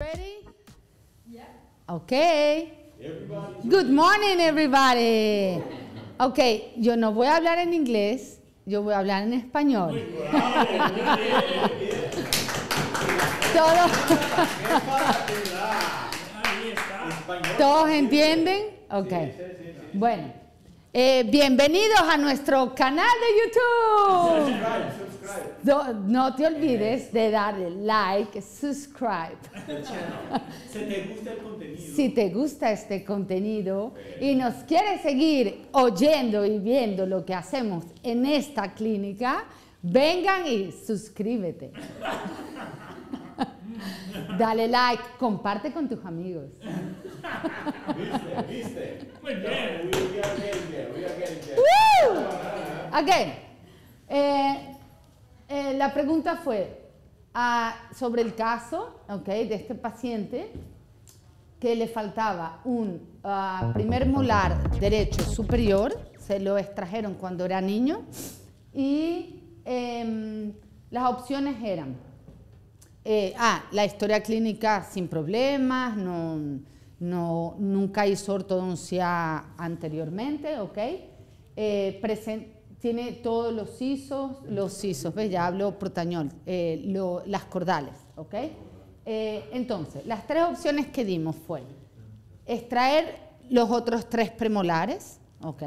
Ready? Yeah. Okay. Good morning, everybody. Okay, yo no voy a hablar en inglés, yo voy a hablar en español. ¿Todos entienden? Okay. Bueno, bienvenidos a nuestro canal de YouTube. No te olvides de darle like, subscribe. Si te gusta este contenido y nos quieres seguir oyendo y viendo lo que hacemos en esta clínica, vengan y suscríbete. Dale like, comparte con tus amigos. ¿Viste? Muy bien. La pregunta fue sobre el caso, de este paciente que le faltaba un primer molar derecho superior, se lo extrajeron cuando era niño y las opciones eran la historia clínica sin problemas, nunca hizo ortodoncia anteriormente, tiene todos los sisos, ¿ves? Ya hablo protañol, las cordales, entonces, las tres opciones que dimos fue extraer los otros tres premolares,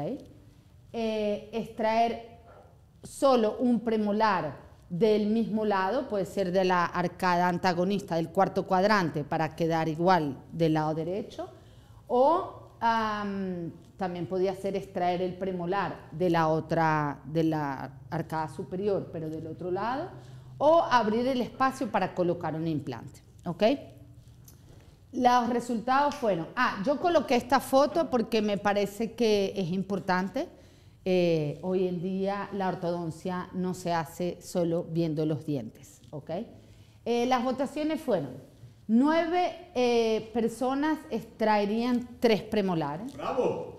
extraer solo un premolar del mismo lado, puede ser de la arcada antagonista del cuarto cuadrante para quedar igual del lado derecho, o también podía ser extraer el premolar de la arcada superior, pero del otro lado, o abrir el espacio para colocar un implante, Los resultados fueron, yo coloqué esta foto porque me parece que es importante. Hoy en día la ortodoncia no se hace solo viendo los dientes, las votaciones fueron 9 personas extraerían 3 premolares. ¡Bravo!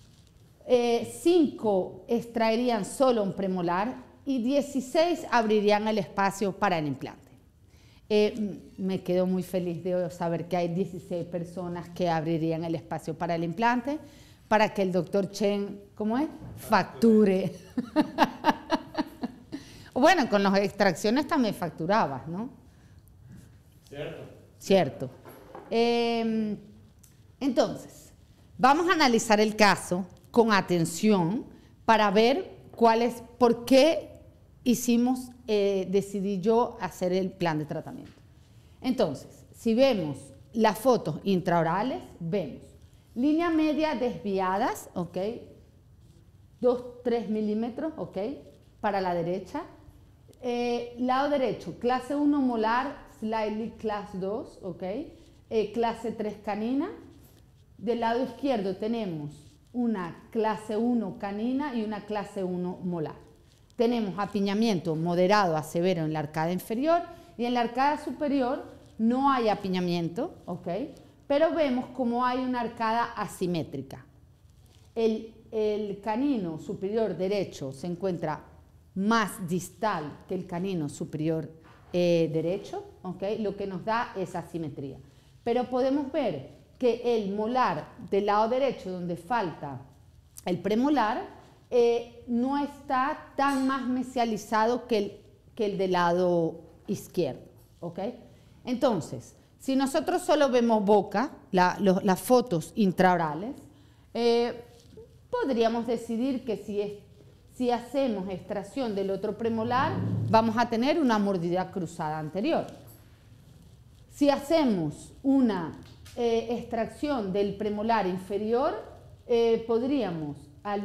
5 extraerían solo un premolar y 16 abrirían el espacio para el implante. Me quedo muy feliz de saber que hay 16 personas que abrirían el espacio para el implante, para que el doctor Chen, ¿cómo es? Facture. Bueno, con las extracciones también facturabas, ¿no? Cierto. Entonces, vamos a analizar el caso con atención para ver por qué decidí yo hacer el plan de tratamiento. Entonces, si vemos las fotos intraorales, vemos línea media desviadas, 2-3 milímetros, para la derecha. Lado derecho, clase 1 molar, slightly clase 2, clase 3 canina. Del lado izquierdo tenemos una clase 1 canina y una clase 1 molar. Tenemos apiñamiento moderado a severo en la arcada inferior y en la arcada superior no hay apiñamiento, pero vemos como hay una arcada asimétrica. El canino superior derecho se encuentra más distal que el canino superior derecho, lo que nos da esa asimetría. Pero podemos ver que el molar del lado derecho, donde falta el premolar, no está tan más mesializado que el del lado izquierdo, Entonces, si nosotros solo vemos boca, las fotos intraorales, podríamos decidir que si hacemos extracción del otro premolar, vamos a tener una mordida cruzada anterior. Si hacemos una extracción del premolar inferior, podríamos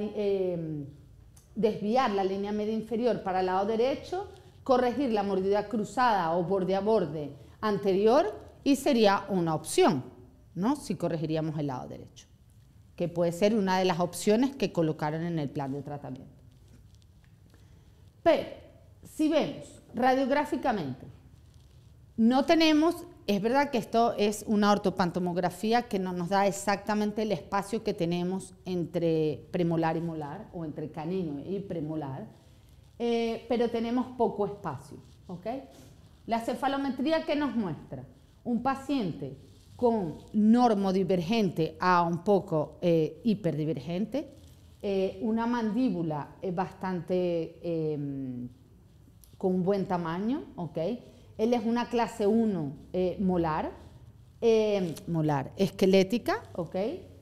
desviar la línea media inferior para el lado derecho, corregir la mordida cruzada o borde a borde anterior y sería una opción, ¿no? Si corregiríamos el lado derecho, que puede ser una de las opciones que colocaron en el plan de tratamiento. Pero, si vemos radiográficamente, no tenemos, es verdad que esto es una ortopantomografía que no nos da exactamente el espacio que tenemos entre premolar y molar, o entre canino y premolar, pero tenemos poco espacio, La cefalometría, ¿qué nos muestra? Un paciente con normodivergente a un poco hiperdivergente, una mandíbula bastante con un buen tamaño, ¿ok? Él es una clase 1 molar, esquelética, ¿ok?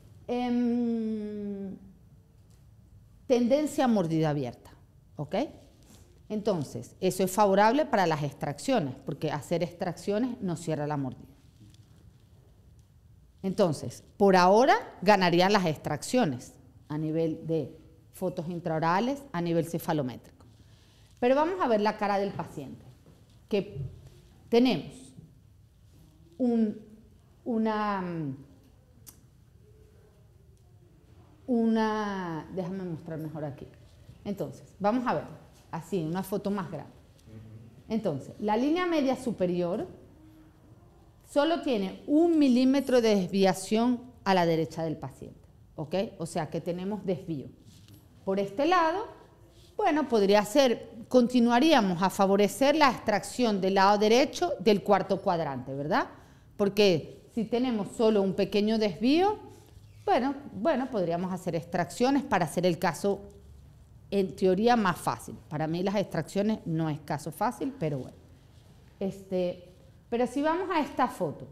Tendencia a mordida abierta, ¿ok? Entonces, eso es favorable para las extracciones, porque hacer extracciones no cierra la mordida. Entonces, por ahora ganarían las extracciones a nivel de fotos intraorales, a nivel cefalométrico. Pero vamos a ver la cara del paciente, que tenemos déjame mostrar mejor aquí. Entonces, vamos a ver, así, una foto más grande. Entonces, la línea media superior solo tiene 1 milímetro de desviación a la derecha del paciente, ¿ok? O sea que tenemos desvío. Por este lado, bueno, podría ser, continuaríamos a favorecer la extracción del lado derecho del cuarto cuadrante, ¿verdad? Porque si tenemos solo un pequeño desvío, bueno, podríamos hacer extracciones para hacer el caso, en teoría, más fácil. Para mí las extracciones no es caso fácil, pero bueno. Pero si vamos a esta foto,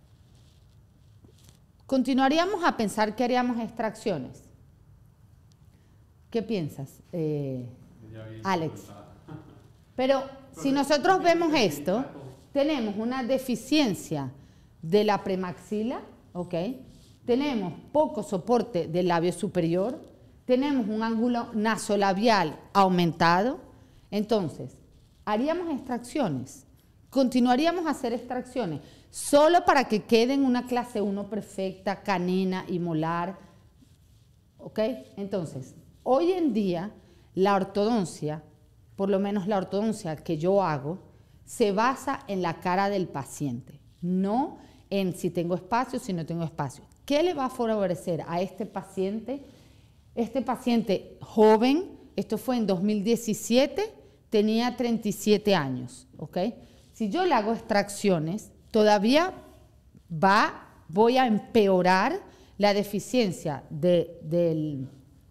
continuaríamos a pensar que haríamos extracciones. ¿Qué piensas, Alex? Pero si nosotros vemos esto, tenemos una deficiencia de la premaxila, ¿ok? Tenemos poco soporte del labio superior, tenemos un ángulo nasolabial aumentado. Entonces, haríamos extracciones, continuaríamos a hacer extracciones, solo para que queden una clase 1 perfecta, canina y molar, ¿ok? Entonces, hoy en día, la ortodoncia, por lo menos la ortodoncia que yo hago, se basa en la cara del paciente, no en si tengo espacio, si no tengo espacio. ¿Qué le va a favorecer a este paciente? Este paciente joven, esto fue en 2017, tenía 37 años, ¿ok? Si yo le hago extracciones, todavía voy a empeorar la deficiencia del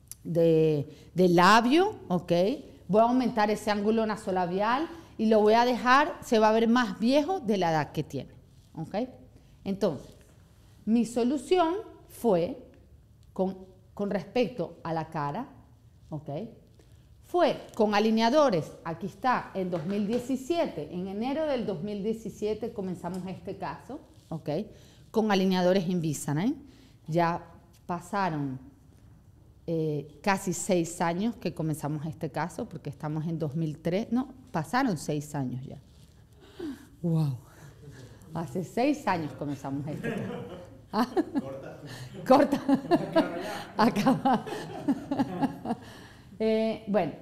labio, ¿ok? Voy a aumentar ese ángulo nasolabial y lo voy a dejar, se va a ver más viejo de la edad que tiene, ¿ok? Entonces, mi solución fue, con respecto a la cara, ¿ok? Fue con alineadores, aquí está, en 2017, en enero del 2017 comenzamos este caso, ¿ok? Con alineadores Invisalign. Ya pasaron casi 6 años que comenzamos este caso, porque estamos en 2003, no, pasaron 6 años ya. ¡Wow! Hace 6 años comenzamos este caso. ¿Ah? Corta. Acaba. Bueno,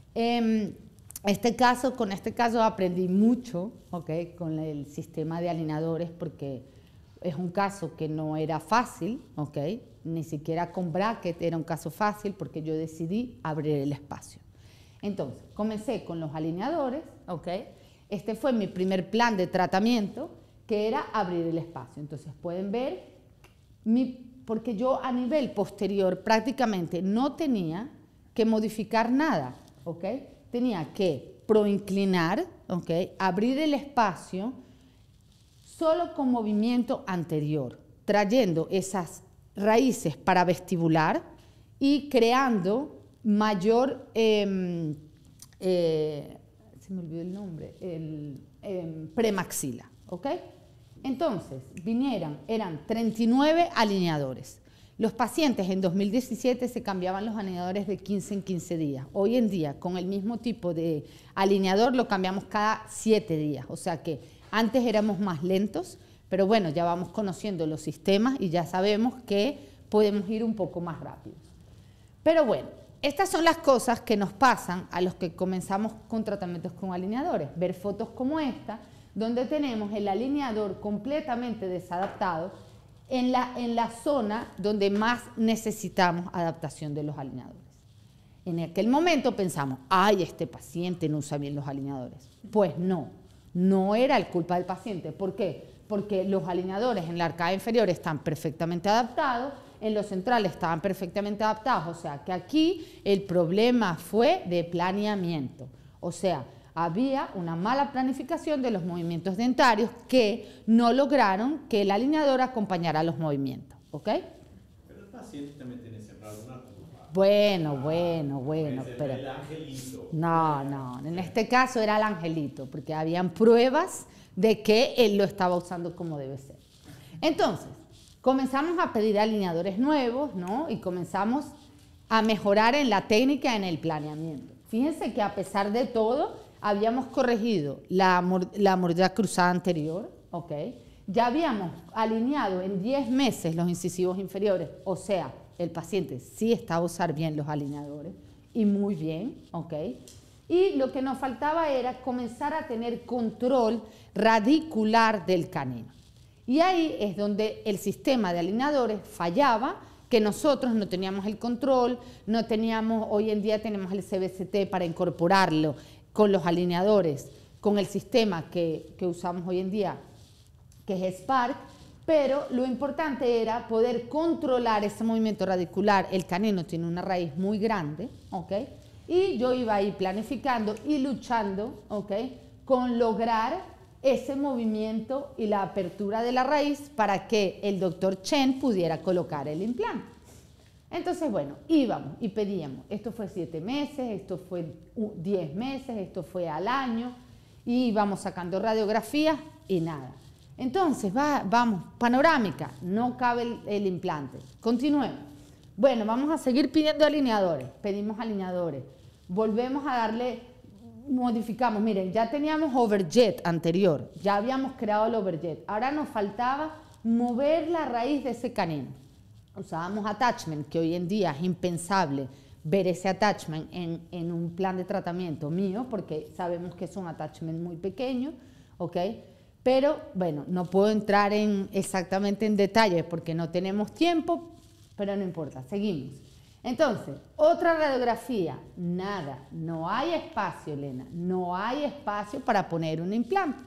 con este caso aprendí mucho, ¿okay? Con el sistema de alineadores, porque es un caso que no era fácil, ¿okay? Ni siquiera con bracket era un caso fácil, porque yo decidí abrir el espacio. Entonces, comencé con los alineadores, ¿okay? Este fue mi primer plan de tratamiento, que era abrir el espacio. Entonces, pueden ver, porque yo a nivel posterior prácticamente no tenía que modificar nada, ¿ok? Tenía que proinclinar, ¿ok? Abrir el espacio solo con movimiento anterior, trayendo esas raíces paravestibular y creando mayor, se me olvidó el nombre, premaxila, ¿ok? Entonces, eran 39 alineadores. Los pacientes en 2017 se cambiaban los alineadores de 15 en 15 días. Hoy en día, con el mismo tipo de alineador, lo cambiamos cada 7 días. O sea que antes éramos más lentos, pero bueno, ya vamos conociendo los sistemas y ya sabemos que podemos ir un poco más rápidos. Pero bueno, estas son las cosas que nos pasan a los que comenzamos con tratamientos con alineadores. Ver fotos como esta, donde tenemos el alineador completamente desadaptado en la zona donde más necesitamos adaptación de los alineadores. En aquel momento pensamos, ay, este paciente no usa bien los alineadores. Pues no era el culpa del paciente. ¿Por qué? porque los alineadores en la arcada inferior están perfectamente adaptados, en los centrales estaban perfectamente adaptados, o sea que aquí el problema fue de planeamiento, o sea, había una mala planificación de los movimientos dentarios que no lograron que el alineador acompañara los movimientos, ¿ok? Pero el paciente también tiene cerrado una curva. Bueno, pero... El angelito. No, en este caso era el angelito, porque habían pruebas de que él lo estaba usando como debe ser. Entonces, comenzamos a pedir alineadores nuevos, ¿no? Y comenzamos a mejorar en la técnica, en el planeamiento. Fíjense que a pesar de todo, habíamos corregido la mordida cruzada anterior, ¿ok? Ya habíamos alineado en 10 meses los incisivos inferiores, o sea, el paciente sí estaba a usar bien los alineadores, y muy bien, ¿ok? Y lo que nos faltaba era comenzar a tener control radicular del canino. Y ahí es donde el sistema de alineadores fallaba, que nosotros no teníamos el control, no teníamos, hoy en día tenemos el CBCT para incorporarlo con los alineadores, con el sistema que usamos hoy en día, que es Spark, pero lo importante era poder controlar ese movimiento radicular. El canino tiene una raíz muy grande, ¿ok? Y yo iba ahí planificando y luchando, ¿ok?, con lograr ese movimiento y la apertura de la raíz para que el doctor Chen pudiera colocar el implante. Entonces, bueno, íbamos y pedíamos. Esto fue 7 meses, esto fue 10 meses, esto fue al año, y íbamos sacando radiografías y nada. Entonces, vamos, panorámica, no cabe el implante. Continuemos. Bueno, vamos a seguir pidiendo alineadores. Pedimos alineadores. Volvemos a darle, modificamos. Miren, ya teníamos overjet anterior, ya habíamos creado el overjet. Ahora nos faltaba mover la raíz de ese canino. Usábamos attachment, que hoy en día es impensable ver ese attachment en un plan de tratamiento mío, porque sabemos que es un attachment muy pequeño, ¿ok? Pero, bueno, no puedo entrar exactamente en detalles porque no tenemos tiempo, pero no importa, seguimos. Entonces, otra radiografía, nada, no hay espacio, Elena, no hay espacio para poner un implante.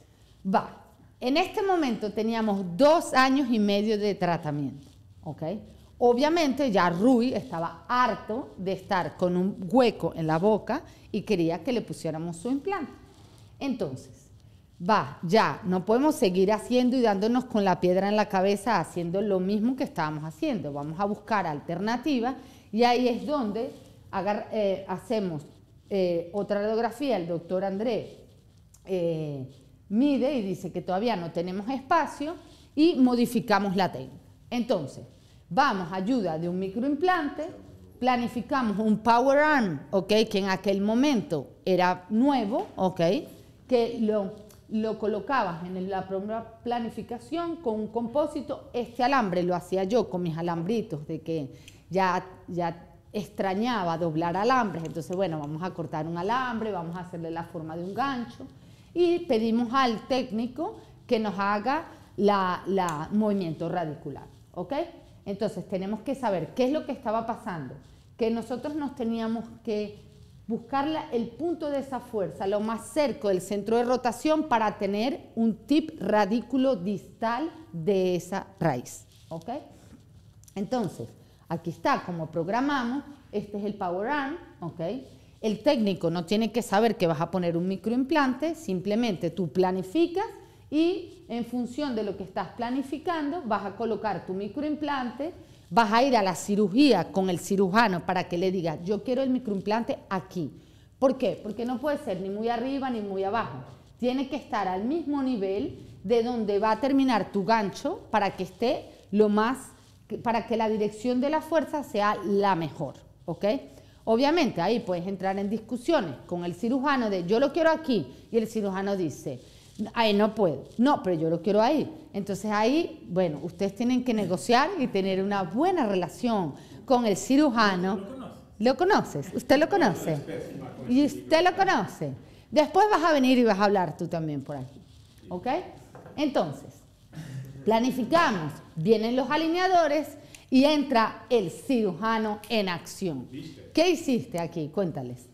En este momento teníamos 2 años y medio de tratamiento, ¿ok? Obviamente ya Rui estaba harto de estar con un hueco en la boca y quería que le pusiéramos su implante. Entonces, ya, no podemos seguir haciendo y dándonos con la piedra en la cabeza haciendo lo mismo que estábamos haciendo. Vamos a buscar alternativas y ahí es donde hacemos otra radiografía. El doctor André mide y dice que todavía no tenemos espacio y modificamos la técnica. Entonces, vamos a ayuda de un microimplante, planificamos un power arm, ¿ok?, que en aquel momento era nuevo, ¿ok?, que lo colocabas en la primera planificación con un compósito. Este alambre lo hacía yo con mis alambritos, de que ya extrañaba doblar alambres. Entonces, bueno, vamos a cortar un alambre, vamos a hacerle la forma de un gancho y pedimos al técnico que nos haga la movimiento radicular, ¿ok? Entonces, tenemos que saber qué es lo que estaba pasando, que nosotros nos teníamos que buscar el punto de esa fuerza lo más cerca del centro de rotación para tener un tip radículo distal de esa raíz, ¿ok? Entonces, aquí está como programamos. Este es el power arm, ¿ok? El técnico no tiene que saber que vas a poner un microimplante, simplemente tú planificas y en función de lo que estás planificando vas a colocar tu microimplante. Vas a ir a la cirugía con el cirujano para que le diga, yo quiero el microimplante aquí. ¿Por qué? Porque no puede ser ni muy arriba ni muy abajo. Tiene que estar al mismo nivel de donde va a terminar tu gancho para que esté para que la dirección de la fuerza sea la mejor, ¿ok? Obviamente ahí puedes entrar en discusiones con el cirujano de yo lo quiero aquí y el cirujano dice, ahí no puedo, no, pero yo lo quiero ahí. Entonces ahí, bueno, ustedes tienen que negociar y tener una buena relación con el cirujano. ¿Lo conoces? ¿Usted lo conoce? ¿Y usted lo conoce? Después vas a venir y vas a hablar tú también por aquí, ¿ok? Entonces, planificamos, vienen los alineadores y entra el cirujano en acción. ¿Qué hiciste aquí? Cuéntales.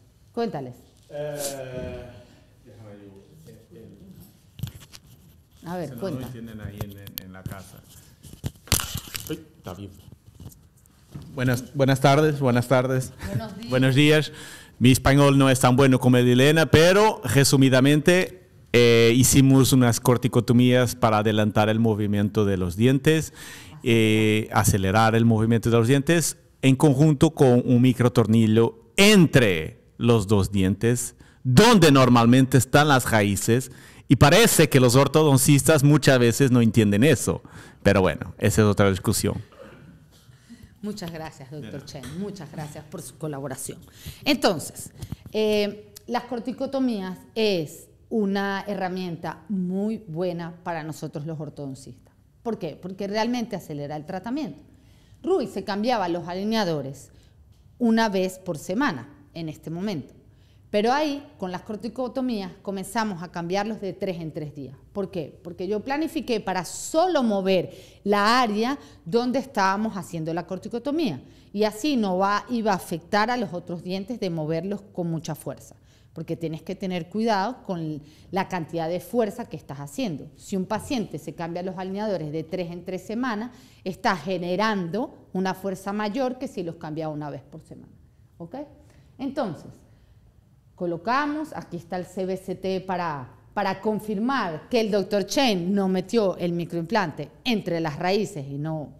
A ver, Se no cuenta. lo entienden ahí en la casa. Uy, está bien. Buenas tardes. Buenos días. Buenos días. Mi español no es tan bueno como el de Elena, pero resumidamente hicimos unas corticotomías para adelantar el movimiento de los dientes, acelerar el movimiento de los dientes en conjunto con un microtornillo entre los dos dientes, donde normalmente están las raíces, y parece que los ortodoncistas muchas veces no entienden eso, pero bueno, esa es otra discusión. Muchas gracias, doctor Chen. Muchas gracias por su colaboración. Entonces, las corticotomías es una herramienta muy buena para nosotros los ortodoncistas. ¿Por qué? Porque realmente acelera el tratamiento. Rui se cambiaba los alineadores una vez por semana en este momento. Pero ahí, con las corticotomías, comenzamos a cambiarlos de 3 en 3 días. ¿Por qué? Porque yo planifiqué para solo mover la área donde estábamos haciendo la corticotomía. Y así no iba a afectar a los otros dientes de moverlos con mucha fuerza. Porque tienes que tener cuidado con la cantidad de fuerza que estás haciendo. Si un paciente se cambia los alineadores de 3 en 3 semanas, está generando una fuerza mayor que si los cambia una vez por semana. ¿Ok? Entonces, colocamos, aquí está el CBCT para confirmar que el Dr. Chen no metió el microimplante entre las raíces y no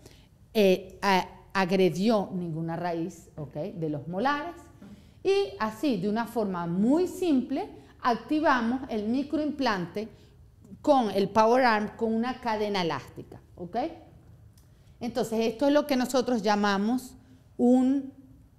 agredió ninguna raíz, ¿okay?, de los molares. Y así, de una forma muy simple, activamos el microimplante con el Power Arm con una cadena elástica. ¿Ok? Entonces, esto es lo que nosotros llamamos un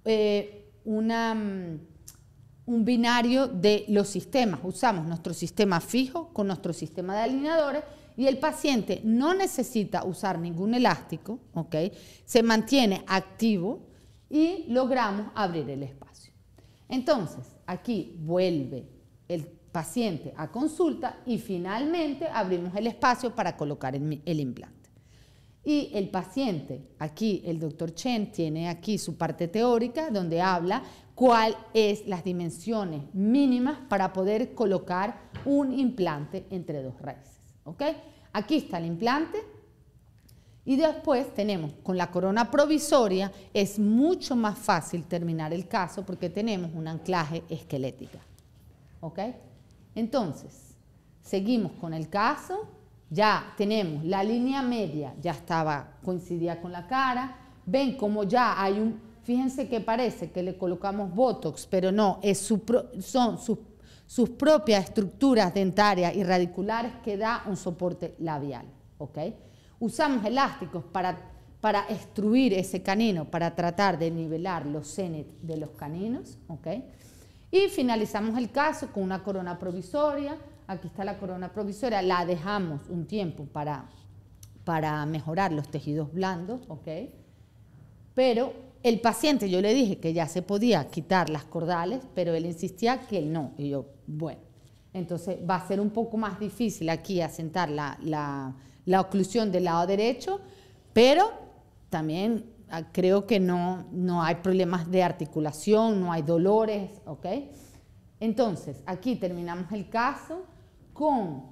binario de los sistemas. Usamos nuestro sistema fijo con nuestro sistema de alineadores y el paciente no necesita usar ningún elástico, ¿ok? Se mantiene activo y logramos abrir el espacio. Entonces, aquí vuelve el paciente a consulta y finalmente abrimos el espacio para colocar el implante. Y el paciente, aquí el Dr. Chen tiene aquí su parte teórica donde habla cuáles son las dimensiones mínimas para poder colocar un implante entre dos raíces. ¿Ok? Aquí está el implante y después tenemos con la corona provisoria, es mucho más fácil terminar el caso porque tenemos un anclaje esquelético. ¿Ok? Entonces, seguimos con el caso. Ya tenemos la línea media, ya coincidía con la cara. Ven como ya hay fíjense que parece que le colocamos Botox, pero no, son sus propias estructuras dentarias y radiculares que da un soporte labial. ¿Ok? Usamos elásticos para extruir ese canino, para tratar de nivelar los cenit de los caninos. ¿Ok? Y finalizamos el caso con una corona provisoria. Aquí está la corona provisoria, la dejamos un tiempo para mejorar los tejidos blandos, ¿ok? Pero el paciente, yo le dije que ya se podía quitar las cordales, pero él insistía que no. Y yo, bueno, entonces va a ser un poco más difícil aquí asentar la oclusión del lado derecho, pero también creo que no hay problemas de articulación, no hay dolores, ¿ok? Entonces, aquí terminamos el caso con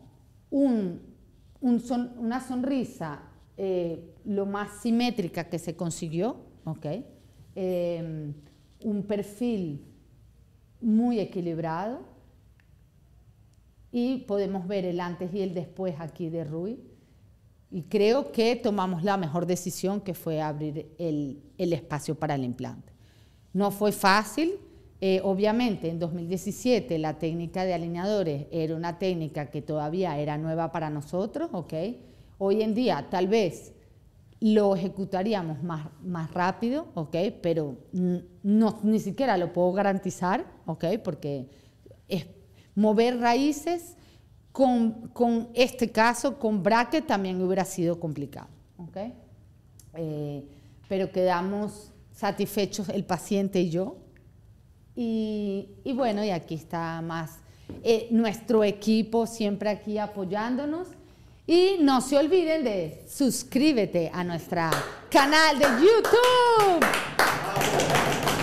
una sonrisa lo más simétrica que se consiguió, ¿ok? Un perfil muy equilibrado y podemos ver el antes y el después aquí de Rui y creo que tomamos la mejor decisión que fue abrir el espacio para el implante. No fue fácil. Obviamente en 2017 la técnica de alineadores era una técnica que todavía era nueva para nosotros, ¿ok? Hoy en día tal vez lo ejecutaríamos más rápido, ¿ok? Pero ni siquiera lo puedo garantizar, ¿ok? Porque mover raíces con este caso, con bracket también hubiera sido complicado, ¿ok? Pero quedamos satisfechos el paciente y yo. Y bueno, y aquí está más nuestro equipo siempre aquí apoyándonos. Y no se olviden de suscríbete a nuestro canal de YouTube.